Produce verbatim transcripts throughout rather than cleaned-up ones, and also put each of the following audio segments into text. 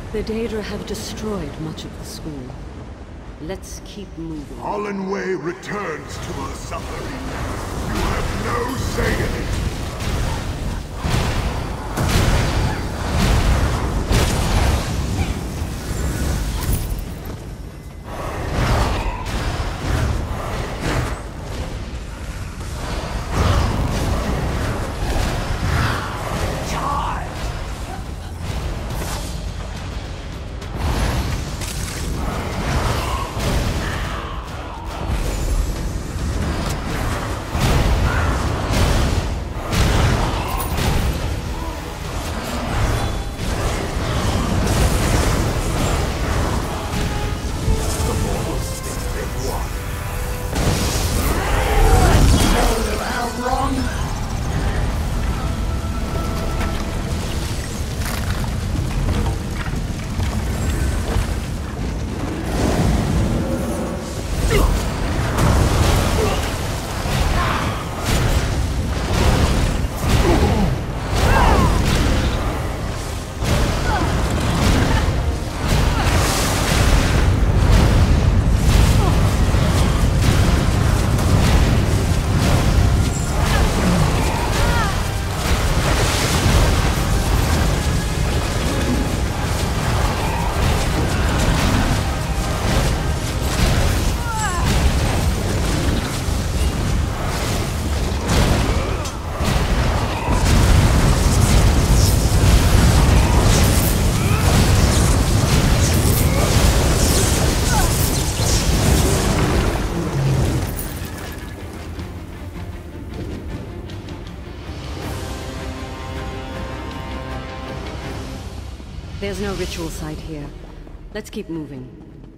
The Daedra have destroyed much of the school. Let's keep moving. Hollandway returns to her suffering. You have no say in it. There's no ritual site here. Let's keep moving.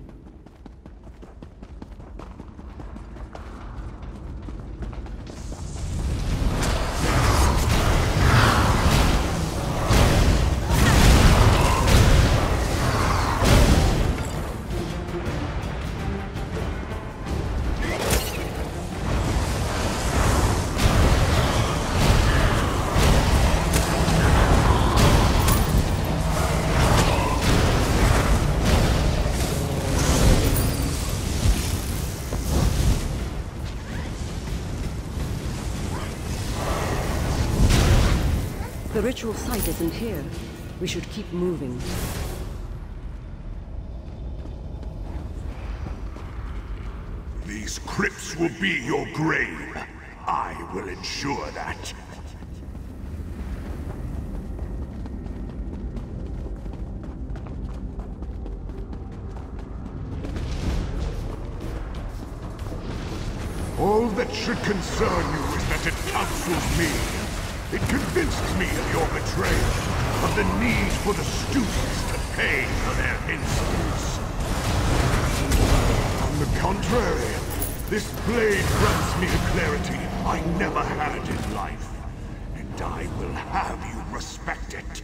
The ritual site isn't here. We should keep moving. These crypts will be your grave. I will ensure that. All that should concern you is that it counsels me. It convinced me of your betrayal, of the need for the students to pay for their insolence. On the contrary, this blade grants me a clarity I never had in life, and I will have you respect it.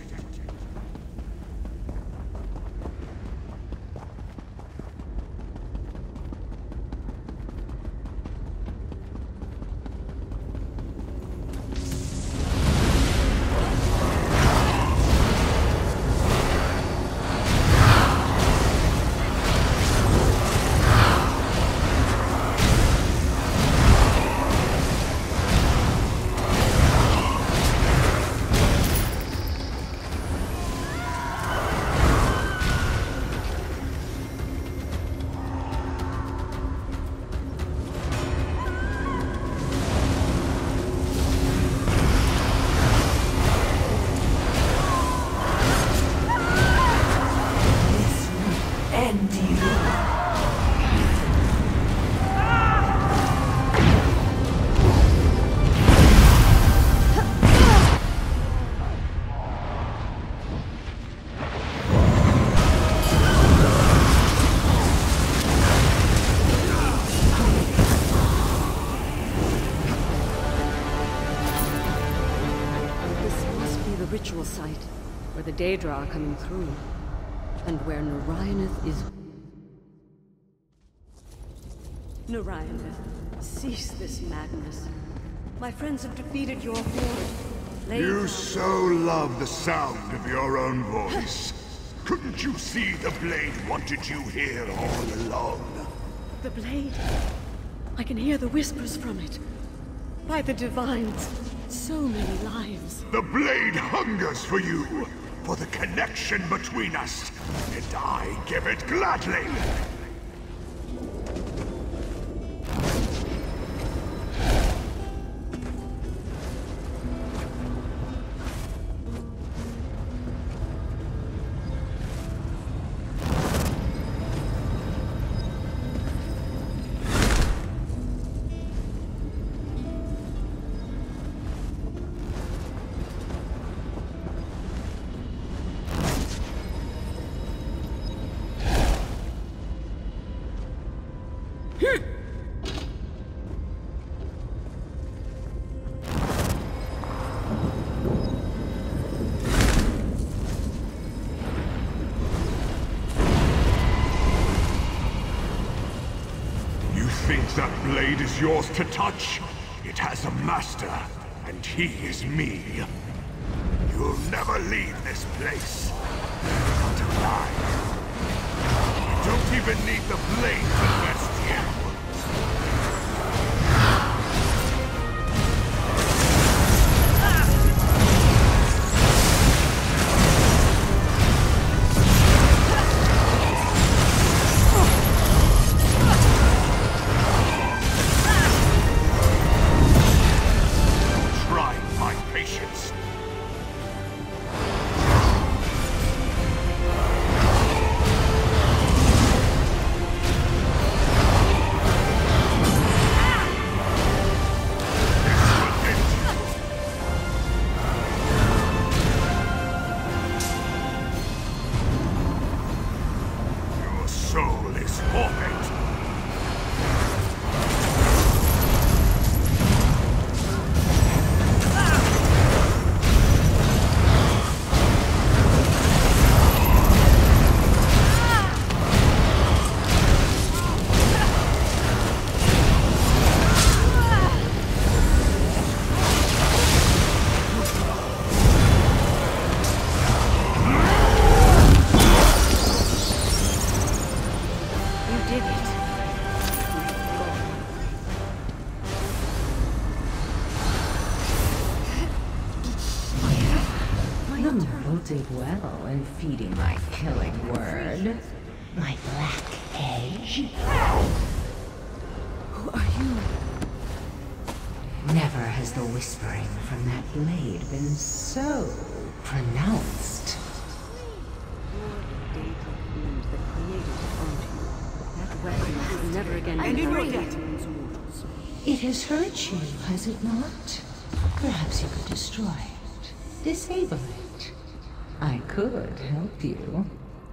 Ritual site, where the Daedra are coming through, and where Narayaneth is... Narayaneth, cease this madness. My friends have defeated your horde. Lay You down. so love the sound of your own voice. Couldn't you see the Blade wanted you here all along? The Blade. I can hear the whispers from it. By the Divines, so many lives. The Blade hungers for you, for the connection between us, and I give it gladly. That blade is yours to touch. It has a master, and he is me. You'll never leave this place. Not alive. You don't even need the blade to best you. Did well in feeding my killing word. My black edge. Who are you? Never has the whispering from that blade been so pronounced. You're the dated wind that created it, aren't you? That weapon will never again be hurt. It has hurt you, has it not? Perhaps you could destroy it. Disable it. I could help you.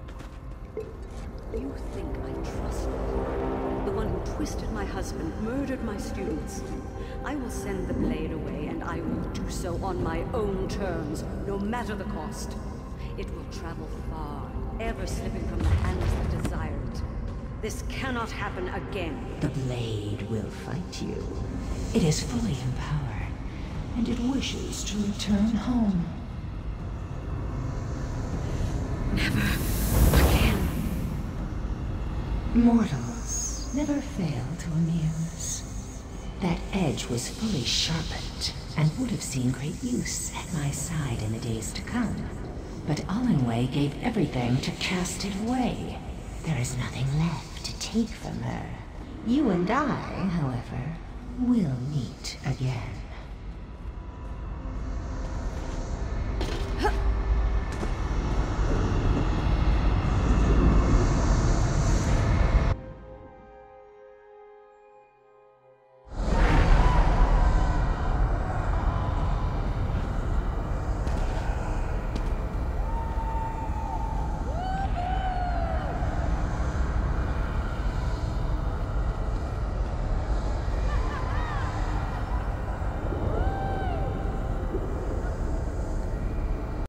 You think I trust you? The one who twisted my husband, murdered my students. I will send the blade away, and I will do so on my own terms, no matter the cost. It will travel far, ever slipping from the hands that desire it. This cannot happen again. The blade will fight you. It is fully empowered, and it wishes to return home. Never again. Mortals never fail to amuse. That edge was fully sharpened, and would have seen great use at my side in the days to come. But Olenway gave everything to cast it away. There is nothing left to take from her. You and I, however, will meet again.